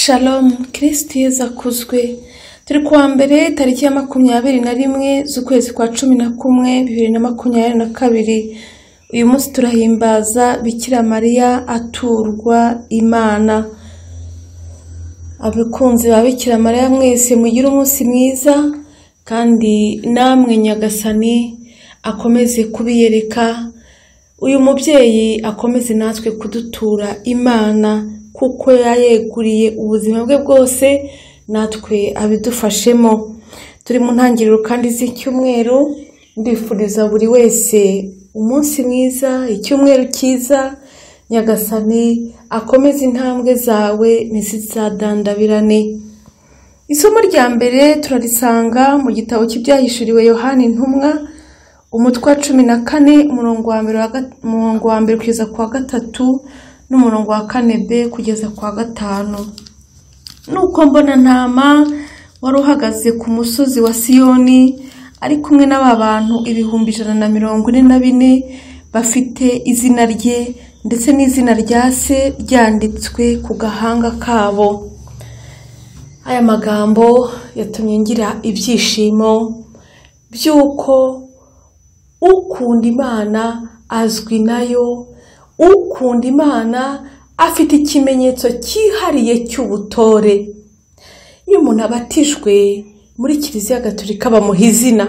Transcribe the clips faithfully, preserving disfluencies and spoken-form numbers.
Shalom, Kristo Yesu akuzwe. Turi kuwa mbere tariki ya makumyabiri na rimwe z'ukwezi kwa cumi na kumwe bibiri na makumyabiri na kabiri. Uyu munsi turahimbaza Bikira Mariya aturwa Imana. Abakunzi ba Bikira Mariya mwese mugire umunsi mwiza, kandi namwe Nyagasani akomeze kubiyereka. Uyu mubyeyi akomeze natwe kudutura Imana, kuko yayeguriye ubuzima bwe bwose natwe abidufashemo. Turi mu ntangiriro kandi z'icyumweru, ndifuriza buri wese umunsi mwiza, icyumweru cyiza. Nyagasani akomeze intambwe zawe ntizizadandabirane. Isomo rya mbere turarisanga mu gitabo cy'ibyahishuriwe Yohana intumwa, umutwe wa cumi na kane umurongo wa mbere umurongo wa mbere kugeza kwa gatatu n'umurongo wa kane b kugeza kwa gatanu. Nuko mbona ntama wari uhagaze ku musozi wa Siyoni ari kumwe n'aba bantu ibihumbi ijana na mirongo ine na bine bafite izina rye ndetse n'izina rya se ryanditswe ku gahanga kabo. Aya magambo yatumye ngira ibyishimo by'uko ukunda Imana azwi nayo, ukunda Imana afite ikimenyetso cyihariye cy'ubutore. Iyo umuntu abatijwe muri Kiliziya Gatolika bamuha izina.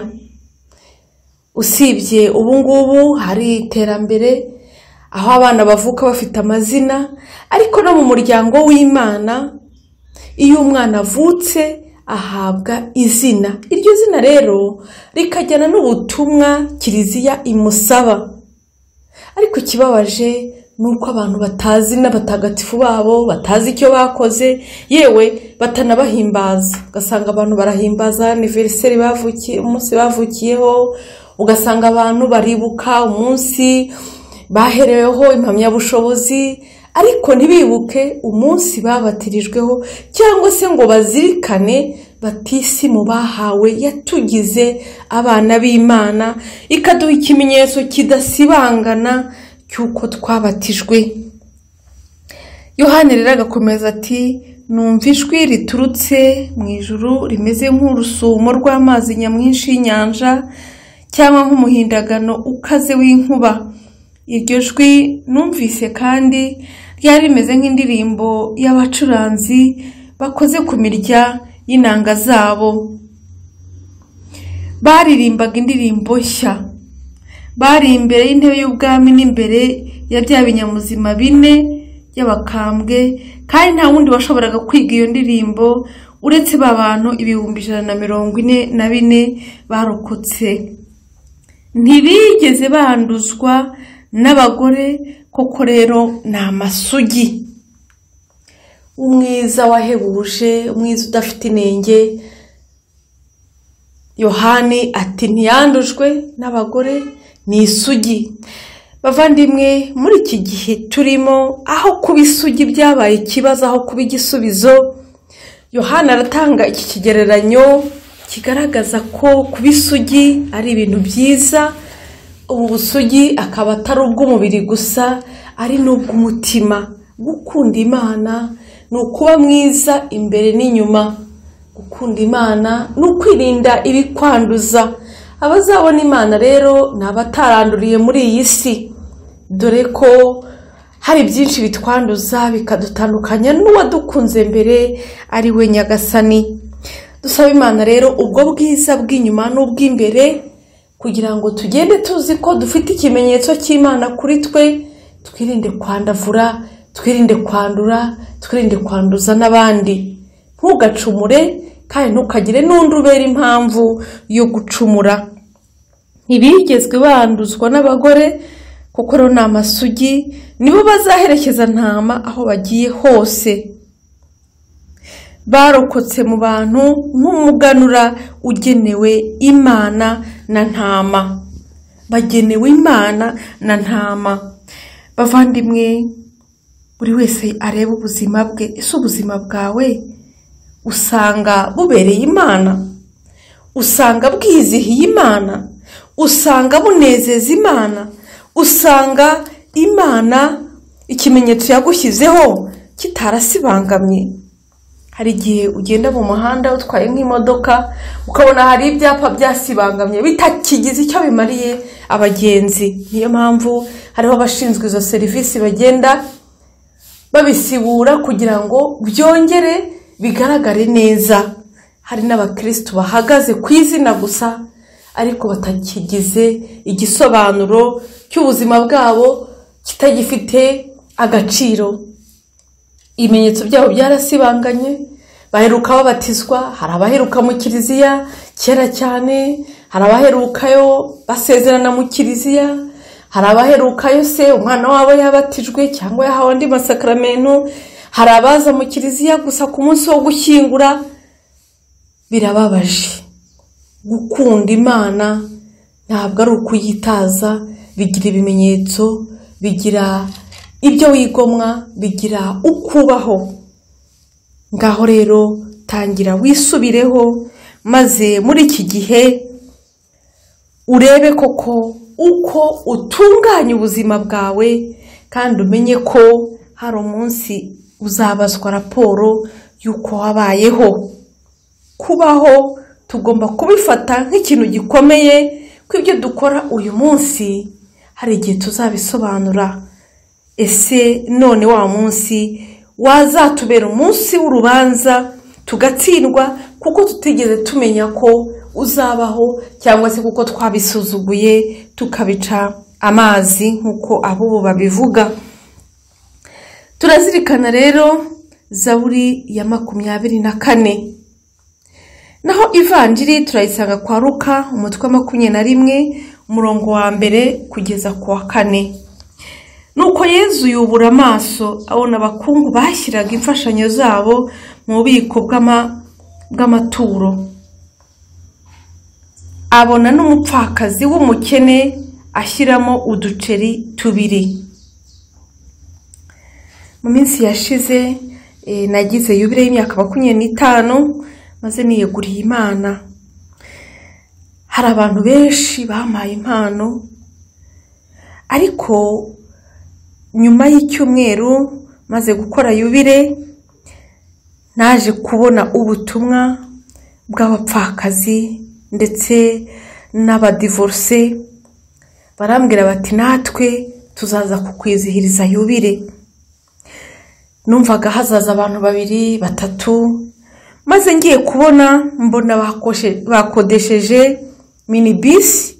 Usibye ubu ngubu hari iterambere aho abana bavuka bafite amazina, ariko no mu muryango w'Imana iyo umwana avutse ahabwa izina. Iryo zina rero rikajyana n'ubutumwa Kiliziya imusaba. Ariko kibabaje nuko abantu batazi n'abatagatifu babo, batazi icyo bakoze, yewe batanabahimbaza. Ugasanga abantu barahimbaza anniversaire bavukiye, umunsi bavukiyeho, ugasanga abantu baribuka umunsi bahereweho impamyabushobozi, ariko ntibibuke umunsi babatirijweho, cyangwa se ngo bazirikane batisimu bahawe yatugize abana b'Imana, ikaduha ikimenyetso kidasibangana cyuko twabatijwe. Yohana rero agakomeza ati, numva ijwi riturutse mu ijuru rimeze nk'urusumo rw'amazi nyamwinshi y'inyanja, cyangwa nk'umuhindagano ukaze w'inkuba. Iryo jwi numvise kandi ryari rimeze nk'indirimbo y'abacuranzi bakoze ku mirya y'inanga zabo. Baririmbaga indirimbo nshya. Bari imbere y'intebe y'ubwami n'imbere ya bya binyamuzima bine by'abakambwe, kandi nta wundi washoboraga kwiga iyo ndirimbo uretse ba bantu ibihumbi ijana na mirongo ine na bine barokotse. Ntibigeze banduzwa n'abagore, koko rero ni amasugi. Umwiza wahebuje, umwiza udafite inenge. Yohani ati ntiyandujwe n'abagore, ni isugi. Bavandimwe, muri iki gihe turimo, aho kuba isugi byabaye ikibazo aho kuba igisubizo, Yohana aratanga iki kigereranyo kigaragaza ko kuba isugi ari ibintu byiza. Ubu busugi akaba atari ubw'umubiri gusa, ari n'ubw'umutima. Gukunda Imana ni ukuba mwiza imbere n'inyuma. Gukunda Imana ni ukwirinda ibikwanduza. Abazabona Imana rero ni abataranduriye muri iyi si, dore ko hari byinshi bitwanduza bikadutandukanya n'uwadukunze mbere ari we Nyagasani. Dusaba Imana rero ubwo bwiza bw'inyuma n'ubw'imbere, kugira ngo tugende tuzi ko dufite ikimenyetso cy'Imana kuri twe, twirinde kwandavura, twirinde kwandura, twirinde kwanduza n'abandi. Ntugacumure kandi ntukagire n'undi ubera impamvu yo gucumura. Ntibigezwe banduzwa n'abagore, kuko rero ni amasugi, nibo bazaherekeza ntama aho bagiye hose. Barokotse mu bantu nk'umuganura ugenewe Imana na ntama. Bagenewe Imana na ntama. Bavandimwe, buri wese areba ubuzima bwe. Ese ubuzima bwawe usanga bubereye Imana? Usanga bwizihiye Imana? Usanga bunezeza Imana? Usanga Imana ikimenyetso yagushyizeho kitarasibangamye? hari igihe ugenda mu muhanda utwaye nk'imodoka ukabona hari ibyapa byasibangamye bitakigize icyo bimariye abagenzi. Niyo mpamvu hariho abashinzwe izo serivisi bagenda babisibura kugira ngo byongere bigaragare neza. Hari n'abakristo bahagaze ku izina gusa ariko batakigize igisobanuro cy'ubuzima bwabo, kitagifite agaciro. Ibimenyetso byabo byarasibanganye, baheruka babatizwa, hari abaheruka mu kiliziya kera cyane, hari abaherukayo basezerana mu kiliziya, hari abaherukayo se umwana wabo yabatijwe cyangwa yahawe andi masakramentu, hari abaza mu kiliziya gusa ku munsi wo gushyingura. Birababaje. Gukunda Imana ntabwo ari ukuyitaza, bigira ibimenyetso, bigira ibyo wigomwa, bigira ukubaho. Ngaho rero tangira wisubireho, maze muri iki gihe urebe koko uko utunganya ubuzima bwawe, kandi umenye ko hari umunsi uzabazwa raporo y'uko wabayeho. Kubaho tugomba kubifata nk'ikintu gikomeye, ko ibyo dukora uyu munsi hari igihe tuzabisobanura. Ese none wa munsi wazatubera umunsi w'urubanza tugatsindwa kuko tutigeze tumenya ko uzabaho, cyangwa se kuko twabisuzuguye tukabica amazi nk'uko abo babivuga. Turazirikana rero Zaburi ya makumyabiri na kane. Naho ivanjiri turayisanga kwa Luka umutwe wa makumyabiri na rimwe umurongo wa mbere kugeza ku wa kane. Nuko Yezu yubura amaso abona abakungu bashyiraga imfashanyo zabo mu bubiko bw'amaturo. Abona n'umupfakazi w'umukene ashyiramo uduceri tubiri. Mu minsi yashize e, nagize yubile y'imyaka makumyabiri n'itanu maze niyeguriye Imana. Hari abantu benshi bampaye impano, ariko nyuma y'icyumweru maze gukora yubile naje kubona ubutumwa bw'abapfakazi ndetse n'abadivorce. Barambwira bati natwe tuzaza kukwizihiriza yubile. Numvaga hazaza abantu babiri batatu, maze ngiye kubona mbona bakodesheje minibus,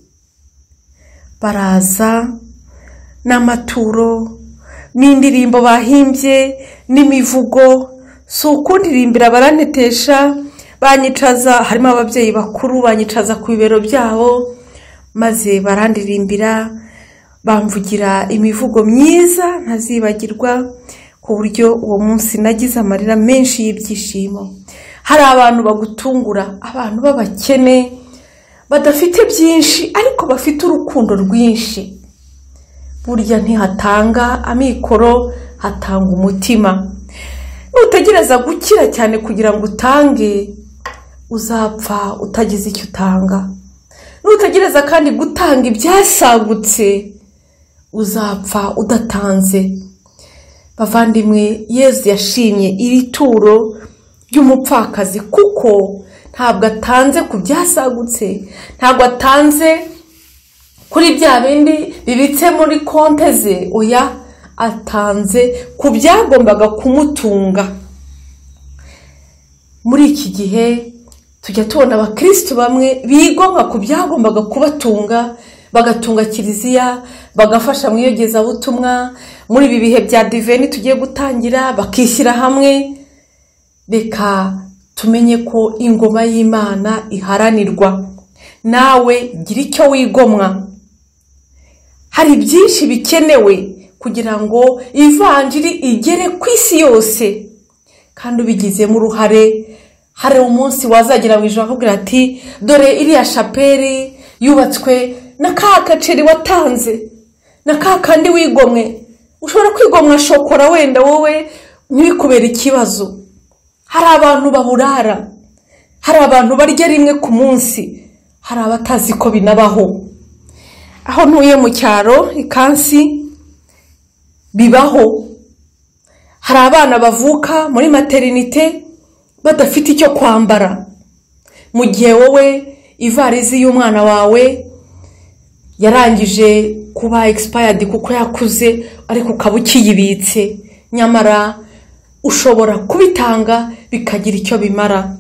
baraza n'amaturo n'indirimbo bahimbye n'imivugo. So kundirimbira barantetesha, banyicaza, harimo ababyeyi bakuru banyicaza ku bibero byabo, maze barandirimbira bamvugira imivugo myiza ntazibagirwa, ku buryo uwo munsi nagize amarira menshi y'ibyishimo. Hari abantu bagutungura, abantu b'abakene badafite byinshi ariko bafite urukundo rwinshi. Burya ntihatanga amikoro, hatanga umutima. Nutegereza gukira cyane kugira ngo utange, uzapfa utagize icyo utanga. Nutegereza kandi gutanga ibyasagutse, uzapfa udatanze. Bavandimwe, Yezu yashimye iri turo ry'umupfakazi kuko ntabwo atanze ku byasagutse, ntabwo atanze kuri bya bindi bibitse muri konte ze. Oya, atanze ku byagombaga kumutunga. Muri iki gihe tujya tubona abakristo bamwe bigomwa ku byagombaga kubatunga, bagatunga kiliziya, bagafasha mu iyogezabutumwa. Muri ibi bihe bya diveni tugiye gutangira bakishyira hamwe. Reka tumenye ko ingoma y'Imana iharanirwa. Nawe gira icyo wigomwa. Hari byinshi bikenewe kugira ngo ivanjiri igere ku isi yose, kandi ubigizemo uruhare. Hari umunsi wazagira mu ijoro akubwira ati dore iriya shapeli yubatswe na ka gaceri watanze, na ka kandi wigomwe. Ushobora kwigomwa shokora wenda wowe ntibikubera ikibazo. Hari abantu baburara, hari abantu barya rimwe ku munsi, hari abatazi ko binabaho. Aho ntuye mu cyaro ikansi bibaho. Hari abana bavuka muri maternité badafite icyo kwambara, mu gihe wowe ivarizi y'umwana wawe yarangije kuba expired kuko yakuze ariko ukaba ukiyibitse, nyamara ushobora kubitanga bikagira icyo bimara.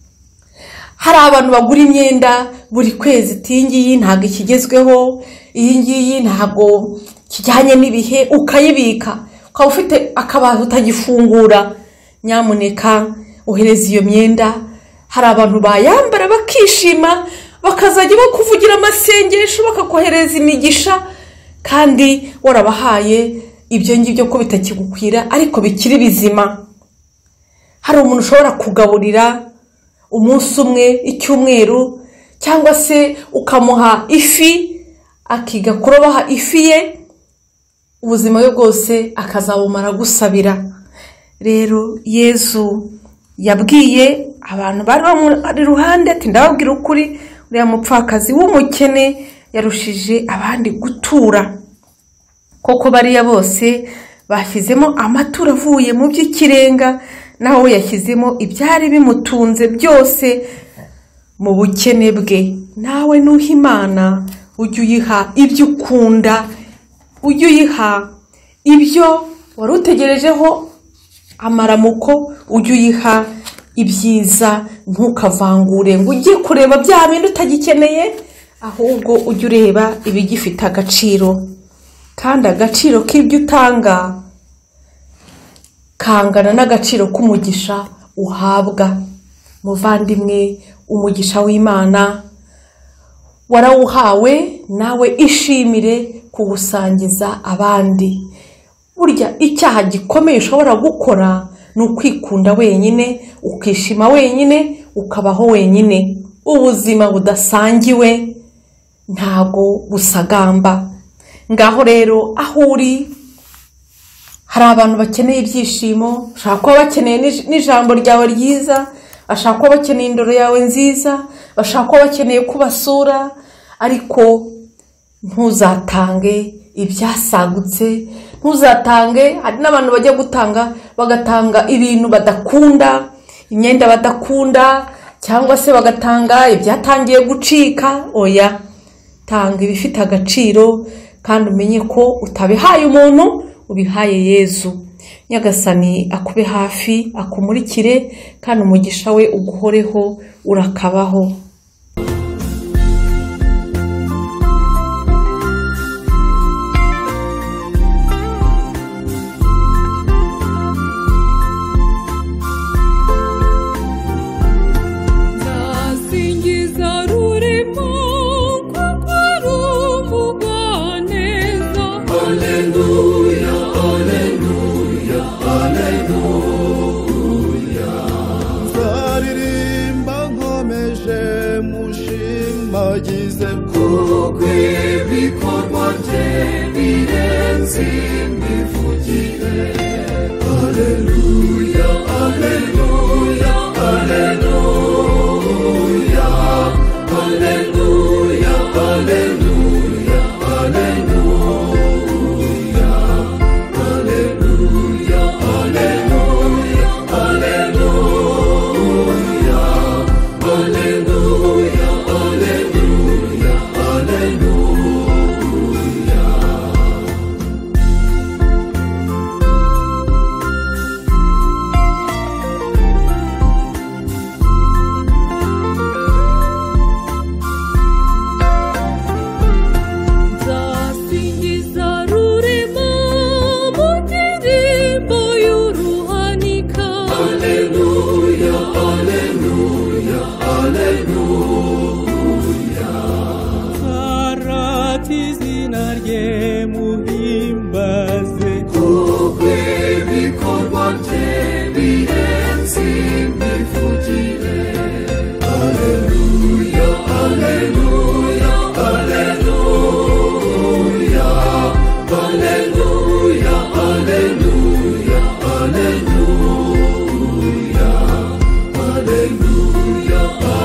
Hari abantu bagura imyenda buri kwezi, iyi ngiyi ntabwo ikigezweho, iyi ngiyi ntabwo kijyanye n'ibihe, ukayibika ukaba ufite akabati utagifungura. Nyamuneka ohereza iyo myenda, hari abantu bayambara bakishima, bakazajya bakuvugira amasengesho, bakakohereza imigisha, kandi warabahaye ibyo ngibyo ko bitakigukwira ariko bikiri bizima. Hari umuntu ushobora kugaburira umunsi umwe, icyumweru, cyangwa se ukamuha ifi akiga kurobaha ifi ye, ubuzima bwe bwose akazabumara gusabira. Rero Yesu yabwiye abantu bari bari ruhande ati ndababwira ukuri, uriya mupfakazi w'umukene yarushije abandi gutura. Koko bariya bose bashyizemo amaturo avuye mu by'ikirenga, naho yashyizemo ibyari bimutunze byose mu bukene bwe. Nawe nuha Imana ujye uyiha ibyo ukunda, ujye uyiha ibyo wari utegerejeho amaramuko, ujye uyiha ibyiza, ntukavangure ngo ujye kureba bya bintu utagikeneye, ahubwo ujye ureba ibigifite agaciro. Kandi agaciro k'ibyo utanga kangana n'agaciro k'umugisha uhabwa. Muvandimwe, umugisha w'Imana warawuhawe, nawe ishimire kuwusangiza abandi. Burya icyaha gikomeye ushobora gukora ni ukwikunda wenyine, ukishima wenyine, ukabaho wenyine. Ubuzima budasangiwe ntago busagamba. Ngaho rero aho uri, hari abantu bakeneye ibyishimo, bashaka kuba bakeneye n'ijambo ryawe ryiza, bashaka kuba bakeneye indoro yawe nziza, bashaka kuba bakeneye kubasura, ariko ntuzatange ibyasagutse, ntuzatange. Hari n'abantu bajya gutanga bagatanga ibintu badakunda, imyenda badakunda, cyangwa se bagatanga ibyatangiye gucika. Oya, tanga ibifite agaciro, kandi umenye ko utabihaye umuntu, ubihaye Yesu. Nyagasani akube hafi, akumurikire, kandi umugisha we uguhoreho urakabaho.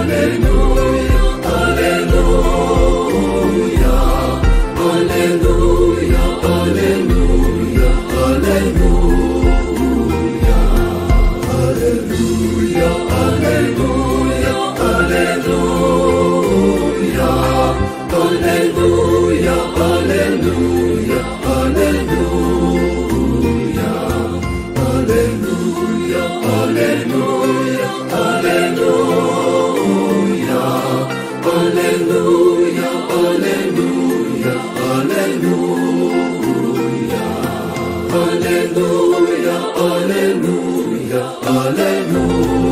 Hallelujah, hallelujah, hallelujah. Alleluia, alleluia, alleluia. Alleluia, alleluia, alleluia.